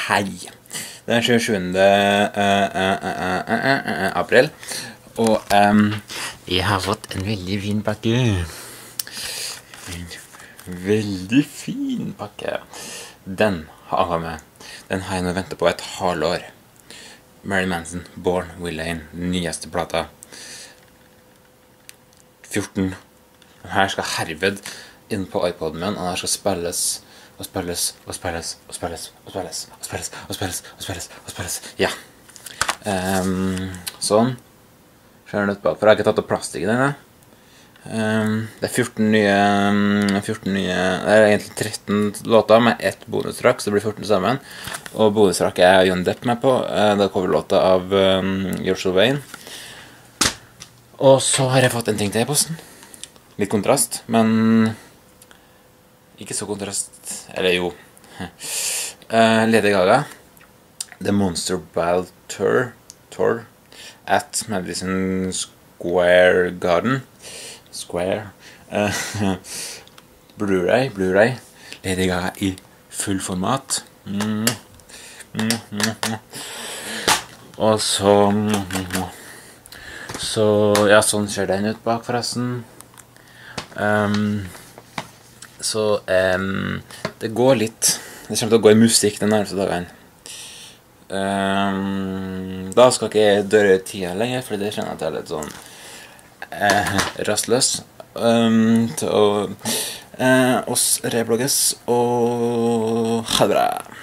Hei. Det er 27. april, og jeg har fått en veldig fin pakke. En veldig fin pakke. Den har jeg med. Den har jeg nå ventet på et halvår. Marilyn Manson, Born Will Lane, den nyeste plata. 14. Den her skal herved inn på iPoden min, og den her skal spilles og spilles, og spilles, og spilles, og spilles, og spilles, og spilles, og spilles, og spilles, ja. Sånn. Skjønner du ut bak, for jeg har ikke tatt av plastikk i denne. Det er 14 nye, det er egentlig 13 låter med ett bonustrack, så det blir 14 sammen. Og bonustrack er Johnny Depp med på, det er coverlåta av George Sylvain. Og så har jeg fått en ting til i posten. Litt kontrast, men ikke så kontrast, eller jo. Lady Gaga, The Monster Ball Tour at Madison Square Garden. Blu-ray, Lady Gaga i full format. Og så, ja, sånn ser den ut bak forresten. Det går litt. Det kommer til å gå i musikk den nærmeste dagen. Da skal ikke jeg døre tida lenger, for det kjenner jeg at jeg er litt sånn rastløs. Oss reblogges, og ha det bra.